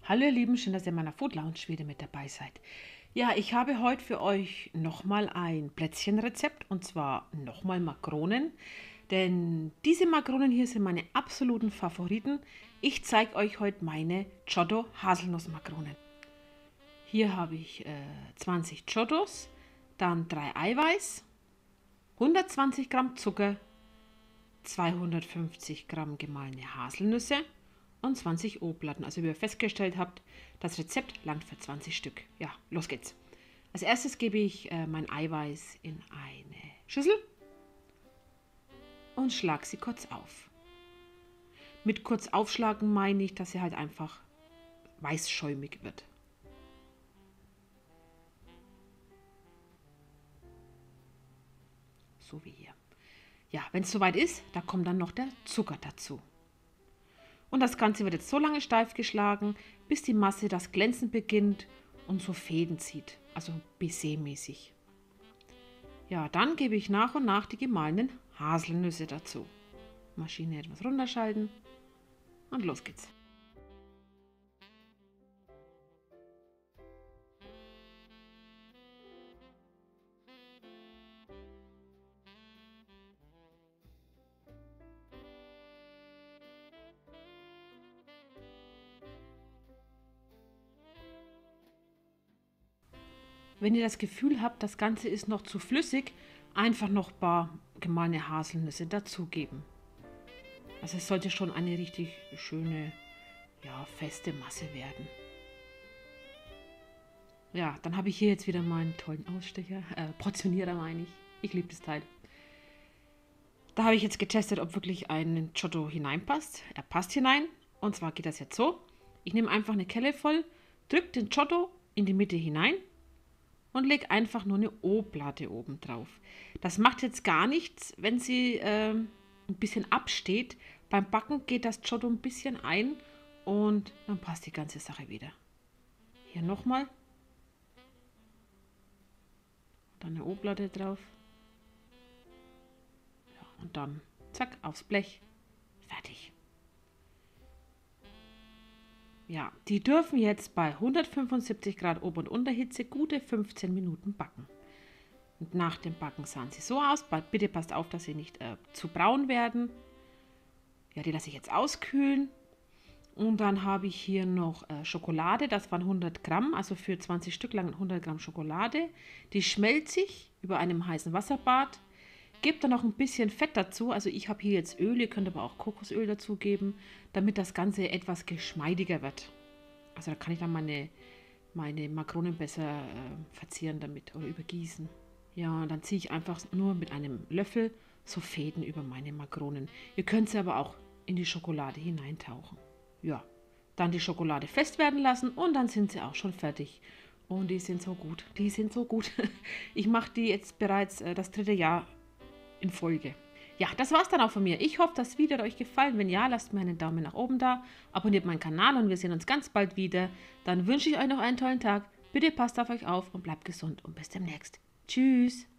Hallo ihr Lieben, schön, dass ihr in meiner Food Lounge wieder mit dabei seid. Ja, ich habe heute für euch nochmal ein Plätzchenrezept und zwar nochmal Makronen. Denn diese Makronen hier sind meine absoluten Favoriten. Ich zeige euch heute meine Giotto Haselnussmakronen. Hier habe ich 20 Giottos, dann 3 Eiweiß, 120 Gramm Zucker, 250 Gramm gemahlene Haselnüsse und 20 O-Platten. Also wie ihr festgestellt habt, das Rezept langt für 20 Stück. Ja, los geht's. Als erstes gebe ich mein Eiweiß in eine Schüssel und schlage sie kurz auf. Mit kurz aufschlagen meine ich, dass sie halt einfach weißschäumig wird. So wie hier. Ja, wenn es soweit ist, da kommt dann noch der Zucker dazu. Und das Ganze wird jetzt so lange steif geschlagen, bis die Masse das Glänzen beginnt und so Fäden zieht, also Baiser-mäßig. Ja, dann gebe ich nach und nach die gemahlenen Haselnüsse dazu. Maschine etwas runterschalten und los geht's. Wenn ihr das Gefühl habt, das Ganze ist noch zu flüssig, einfach noch ein paar gemahlene Haselnüsse dazugeben. Also es sollte schon eine richtig schöne, ja, feste Masse werden. Ja, dann habe ich hier jetzt wieder meinen tollen Ausstecher, Portionierer meine ich. Ich liebe das Teil. Da habe ich jetzt getestet, ob wirklich ein Giotto hineinpasst. Er passt hinein. Und zwar geht das jetzt so. Ich nehme einfach eine Kelle voll, drücke den Giotto in die Mitte hinein und lege einfach nur eine O-Platte oben drauf. Das macht jetzt gar nichts, wenn sie ein bisschen absteht. Beim Backen geht das Giotto ein bisschen ein und dann passt die ganze Sache wieder. Hier nochmal. Dann eine O-Platte drauf. Ja, und dann zack, aufs Blech. Fertig. Ja, die dürfen jetzt bei 175 Grad Ober- und Unterhitze gute 15 Minuten backen. Und nach dem Backen sahen sie so aus. Bitte passt auf, dass sie nicht zu braun werden. Ja, die lasse ich jetzt auskühlen. Und dann habe ich hier noch Schokolade. Das waren 100 Gramm, also für 20 Stück lang 100 Gramm Schokolade. Die schmelze ich über einem heißen Wasserbad. Gebt dann noch ein bisschen Fett dazu. Also ich habe hier jetzt Öl, ihr könnt aber auch Kokosöl dazugeben, damit das Ganze etwas geschmeidiger wird. Also da kann ich dann meine Makronen besser verzieren damit oder übergießen. Ja, und dann ziehe ich einfach nur mit einem Löffel so Fäden über meine Makronen. Ihr könnt sie aber auch in die Schokolade hineintauchen. Ja, dann die Schokolade fest werden lassen und dann sind sie auch schon fertig. Und die sind so gut, die sind so gut. Ich mache die jetzt bereits das 3. Jahr in Folge. Ja, das war's dann auch von mir. Ich hoffe, das Video hat euch gefallen. Wenn ja, lasst mir einen Daumen nach oben da, abonniert meinen Kanal und wir sehen uns ganz bald wieder. Dann wünsche ich euch noch einen tollen Tag. Bitte passt auf euch auf und bleibt gesund und bis demnächst. Tschüss!